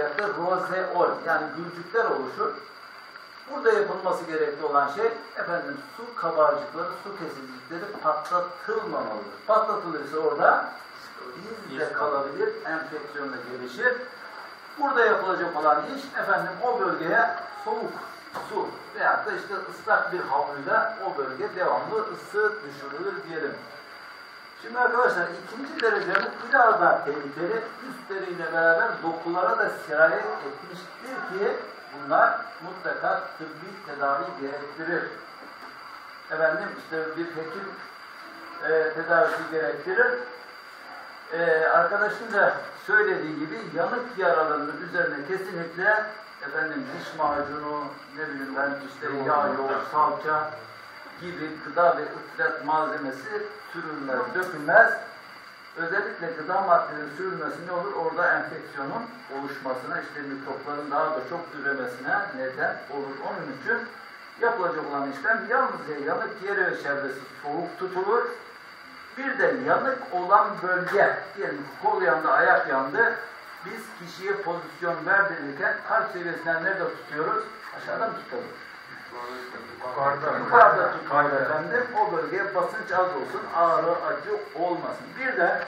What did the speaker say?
veyahut da rozeol yani gülcükler oluşur. Burada yapılması gerekli olan şey efendim su kabarcıkları, su kesicikleri patlatılmamalıdır. Patlatılırsa orada iz de kalabilir, enfeksiyonla gelişir. Burada yapılacak olan iş efendim o bölgeye soğuk su veyahut da işte ıslak bir havluyla o bölge devamlı ısı düşürülür diyelim. Şimdi arkadaşlar ikinci derecenin biraz daha tehlikeli, üstleriyle beraber dokulara da sirayet etmiştir ki bunlar mutlaka tıbbi tedavi gerektirir. Efendim işte bir hekim tedavisi gerektirir. Arkadaşın da söylediği gibi yanık yaralarının üzerine kesinlikle efendim diş macunu, ne bileyim ben işte yağ, yoğurt, salça gibi gıda ve ıtlat malzemesi sürülmez, dökülmez. Özellikle gıda maddeleri sürülmesi ne olur? Orada enfeksiyonun oluşmasına, işte mikropların daha da çok üremesine neden olur. Onun için yapılacak olan işlem yalnızca yanık yeri ve çevresi soğuk tutulur. Bir de yanık olan bölge, diyelim kol yandı, ayak yandı. Biz kişiye pozisyon verdirirken kalp seviyesinden nerede tutuyoruz? Aşağıda mı tutuyoruz? Yukarıda tutuyoruz efendim. O bölgeye basınç az olsun, ağrı, acı olmasın. Bir de